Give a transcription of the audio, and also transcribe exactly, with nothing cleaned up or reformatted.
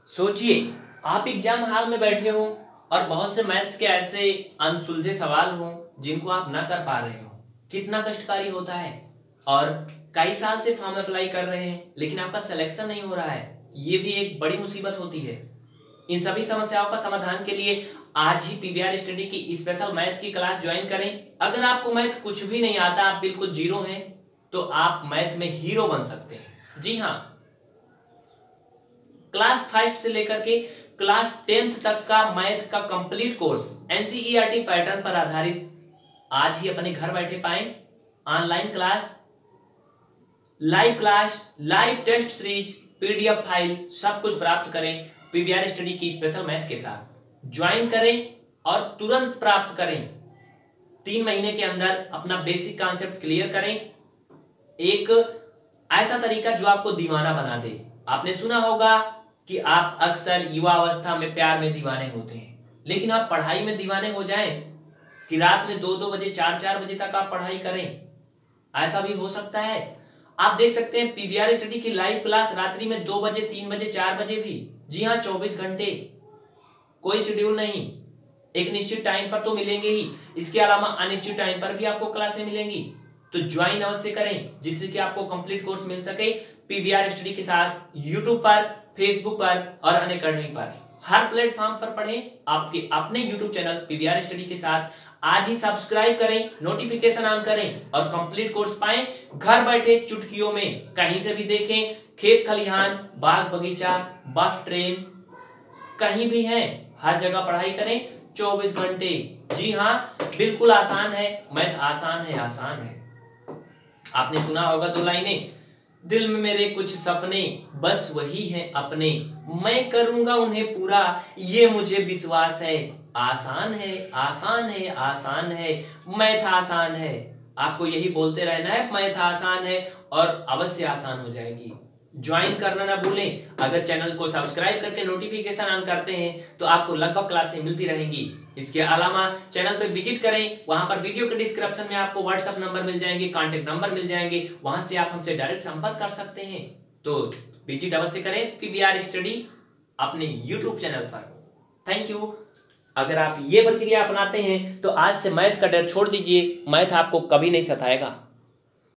सोचिए, आप exam hall में बैठे हो और बहुत से मैथ्स के ऐसे अनसुलझे सवाल हो जिनको आप ना कर पा रहे हो। कितना कष्टकारी होता है। और कई साल से फॉर्म अप्लाई कर रहे हैं लेकिन आपका सिलेक्शन नहीं हो रहा है। ये भी एक बड़ी मुसीबत होती है। इन सभी समस्याओं का समाधान के लिए आज ही पीवीआर स्टडी की स्पेशल मैथ की क्लास ज्वाइन करें। अगर आपको मैथ कुछ भी नहीं आता, आप बिल्कुल जीरो हैं, तो आप मैथ में हीरो बन सकते हैं। जी हाँ, क्लास फर्स्ट से लेकर के क्लास टेंथ तक का मैथ का कंप्लीट कोर्स एनसीईआरटी पैटर्न पर आधारित आज ही अपने घर बैठे पाएं। Online class, live class, live test series, PDF file सब कुछ प्राप्त करें पीवीआर स्टडी की स्पेशल मैथ के साथ। ज्वाइन करें और तुरंत प्राप्त करें। तीन महीने के अंदर अपना बेसिक कॉन्सेप्ट क्लियर करें। एक ऐसा तरीका जो आपको दीवाना बना दे। आपने सुना होगा कि आप अक्सर युवा अवस्था में प्यार में दीवाने होते हैं, लेकिन आप पढ़ाई में दीवाने हो जाएं कि रात में दो दो बजे चार चार बजे तक आप पढ़ाई करें, ऐसा भी हो सकता है। आप देख सकते हैं पीवीआर स्टडी की लाइव क्लास रात्रि में दो बजे तीन बजे चार बजे भी। जी हाँ, चौबीस घंटे, कोई शेड्यूल नहीं। एक निश्चित टाइम पर तो मिलेंगे ही, इसके अलावा अनिश्चित टाइम पर भी आपको क्लासें मिलेंगी। तो ज्वाइन अवश्य करें जिससे कि आपको कंप्लीट कोर्स मिल सके पीवीआर स्टडी के साथ। यूट्यूब पर, फेसबुक पर और अनअकैडमी पर हर प्लेटफॉर्म पर पढ़ें आपके अपने यूट्यूब चैनल पीवीआर स्टडी के साथ। आज ही सब्सक्राइब करें, नोटिफिकेशन ऑन करें और कंप्लीट कोर्स पाएं घर बैठे चुटकियों में। कहीं से भी देखें, खेत खलिहान, बाग बगीचा, बस ट्रेन, कहीं भी हैं, हर जगह पढ़ाई करें चौबीस घंटे। जी हाँ, बिल्कुल आसान है, मैथ आसान है, आसान है। आपने सुना होगा दो लाइनें, दिल में मेरे कुछ सपने बस वही हैं अपने, मैं करूंगा उन्हें पूरा ये मुझे विश्वास है। आसान है, आसान है, आसान है, मैथ आसान है। आपको यही बोलते रहना है, मैथ आसान है और अवश्य आसान हो जाएगी। ज्वाइन करना ना भूलें। अगर चैनल को सब्सक्राइब करके नोटिफिकेशन ऑन करते हैं तो आपको लगभग क्लासें मिलती रहेंगी। इसके अलावा चैनल पे विजिट करें, वहां पर वीडियो के डिस्क्रिप्शन में आपको व्हाट्सएप नंबर मिल जाएंगे, कांटेक्ट नंबर मिल जाएंगे, वहां से आप हमसे डायरेक्ट संपर्क कर सकते हैं। तो विजिट अवश्य करें पीवीआर स्टडी अपने यूट्यूब चैनल पर। Thank you. अगर आप ये प्रक्रिया अपनाते हैं तो आज से मैथ का डर छोड़ दीजिए, मैथ आपको कभी नहीं सताएगा।